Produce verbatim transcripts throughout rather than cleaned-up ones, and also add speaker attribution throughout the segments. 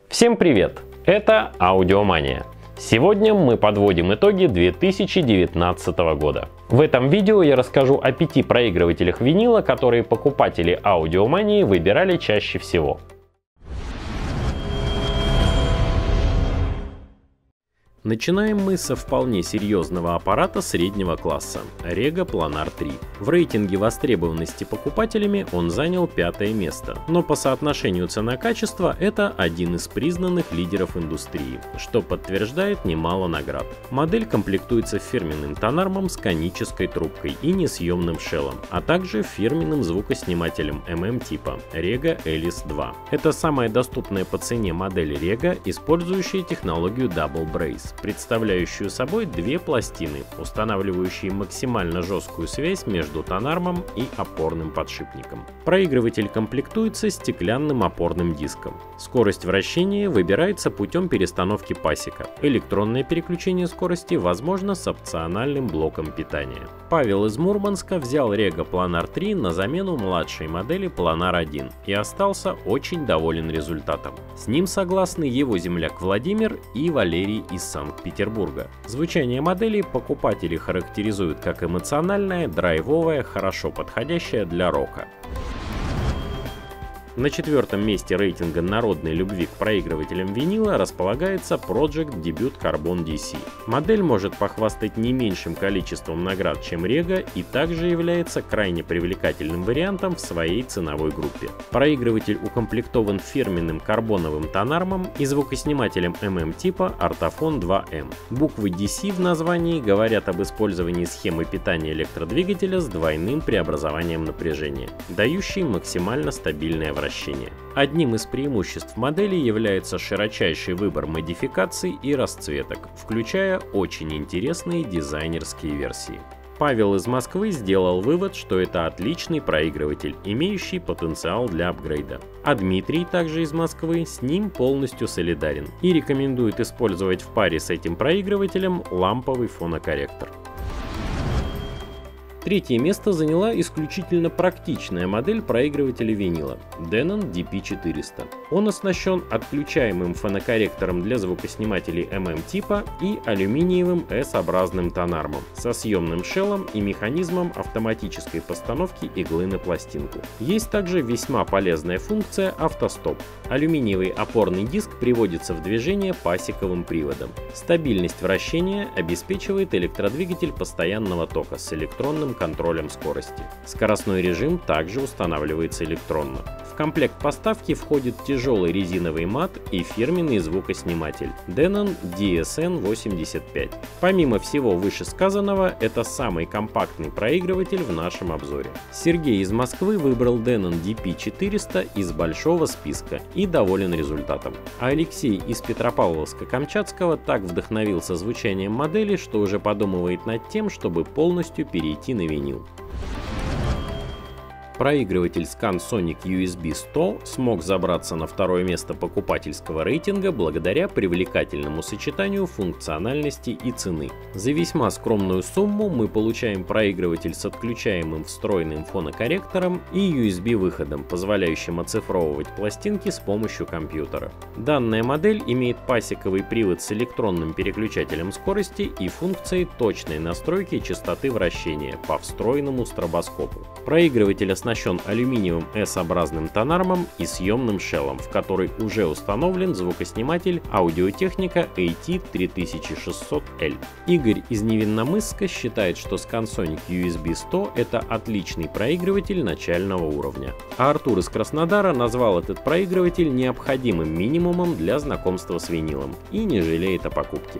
Speaker 1: Всем привет! Это Аудиомания. Сегодня мы подводим итоги две тысячи девятнадцатого года. В этом видео я расскажу о пяти проигрывателях винила, которые покупатели Аудиомании выбирали чаще всего. Начинаем мы со вполне серьезного аппарата среднего класса – Rega Planar три. В рейтинге востребованности покупателями он занял пятое место, но по соотношению цена-качество это один из признанных лидеров индустрии, что подтверждает немало наград. Модель комплектуется фирменным тонармом с конической трубкой и несъемным шеллом, а также фирменным звукоснимателем эм эм типа Rega Элис два. Это самая доступная по цене модель Rega, использующая технологию Double Brace, представляющую собой две пластины, устанавливающие максимально жесткую связь между тонармом и опорным подшипником. Проигрыватель комплектуется стеклянным опорным диском. Скорость вращения выбирается путем перестановки пасека. Электронное переключение скорости возможно с опциональным блоком питания. Павел из Мурманска взял Rega Planar три на замену младшей модели Planar один и остался очень доволен результатом. С ним согласны его земляк Владимир и Валерий из Санкт-Петербурга. Звучание модели покупатели характеризуют как эмоциональное, драйвовое, хорошо подходящее для рока. На четвертом месте рейтинга народной любви к проигрывателям винила располагается Project Debut Carbon ди си. Модель может похвастать не меньшим количеством наград, чем Rega, и также является крайне привлекательным вариантом в своей ценовой группе. Проигрыватель укомплектован фирменным карбоновым тонармом и звукоснимателем эм эм типа Artafon два эм. Буквы ди си в названии говорят об использовании схемы питания электродвигателя с двойным преобразованием напряжения, дающей максимально стабильное вращение. Одним из преимуществ модели является широчайший выбор модификаций и расцветок, включая очень интересные дизайнерские версии. Павел из Москвы сделал вывод, что это отличный проигрыватель, имеющий потенциал для апгрейда. А Дмитрий, также из Москвы, с ним полностью солидарен и рекомендует использовать в паре с этим проигрывателем ламповый фонокорректор. Третье место заняла исключительно практичная модель проигрывателя винила – Denon ди пи четыреста. Он оснащен отключаемым фонокорректором для звукоснимателей эм эм типа и алюминиевым эс-образным тонармом со съемным шеллом и механизмом автоматической постановки иглы на пластинку. Есть также весьма полезная функция автостоп. Алюминиевый опорный диск приводится в движение пасековым приводом. Стабильность вращения обеспечивает электродвигатель постоянного тока с электронным контролем скорости. Скоростной режим также устанавливается электронно. В комплект поставки входит тяжелый резиновый мат и фирменный звукосниматель Denon ди эс эн восемьдесят пять. Помимо всего вышесказанного, это самый компактный проигрыватель в нашем обзоре. Сергей из Москвы выбрал Denon ди пи четыреста из большого списка и доволен результатом. А Алексей из Петропавловска-Камчатского так вдохновился звучанием модели, что уже подумывает над тем, чтобы полностью перейти на винил. Проигрыватель ScanSonic ю эс би сто смог забраться на второе место покупательского рейтинга благодаря привлекательному сочетанию функциональности и цены. За весьма скромную сумму мы получаем проигрыватель с отключаемым встроенным фонокорректором и ю эс би-выходом, позволяющим оцифровывать пластинки с помощью компьютера. Данная модель имеет пасековый привод с электронным переключателем скорости и функцией точной настройки частоты вращения по встроенному стробоскопу. Проигрыватель оснащен оснащен алюминиевым эс-образным тонармом и съемным шеллом, в который уже установлен звукосниматель Audio-Technica эй ти три тысячи шестьсот эл. Игорь из Невинномысска считает, что ScanSonic ю эс би сто это отличный проигрыватель начального уровня. А Артур из Краснодара назвал этот проигрыватель необходимым минимумом для знакомства с винилом и не жалеет о покупке.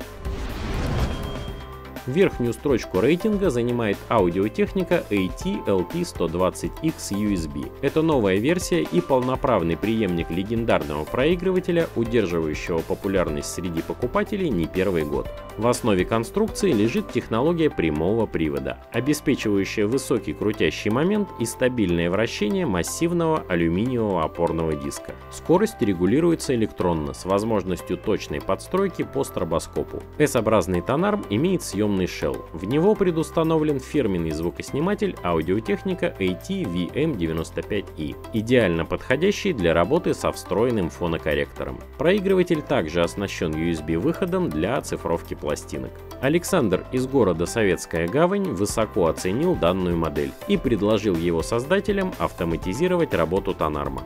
Speaker 1: Верхнюю строчку рейтинга занимает Audio-Technica эй ти эл пи сто двадцать икс ю эс би. Это новая версия и полноправный преемник легендарного проигрывателя, удерживающего популярность среди покупателей не первый год. В основе конструкции лежит технология прямого привода, обеспечивающая высокий крутящий момент и стабильное вращение массивного алюминиевого опорного диска. Скорость регулируется электронно с возможностью точной подстройки по стробоскопу. эс-образный тонарм имеет съемный приемный Shell. В него предустановлен фирменный звукосниматель Audio-Technica эй ти ви эм девяносто пять и, идеально подходящий для работы со встроенным фонокорректором. Проигрыватель также оснащен ю эс би-выходом для оцифровки пластинок. Александр из города Советская Гавань высоко оценил данную модель и предложил его создателям автоматизировать работу Tonarma.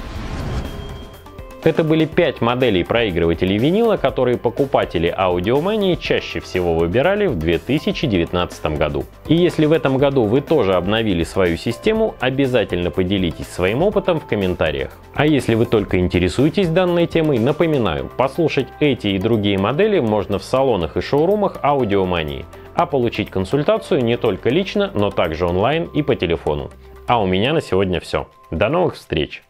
Speaker 1: Это были пять моделей проигрывателей винила, которые покупатели Аудиомании чаще всего выбирали в две тысячи девятнадцатом году. И если в этом году вы тоже обновили свою систему, обязательно поделитесь своим опытом в комментариях. А если вы только интересуетесь данной темой, напоминаю, послушать эти и другие модели можно в салонах и шоурумах Аудиомании, а получить консультацию не только лично, но также онлайн и по телефону. А у меня на сегодня все. До новых встреч!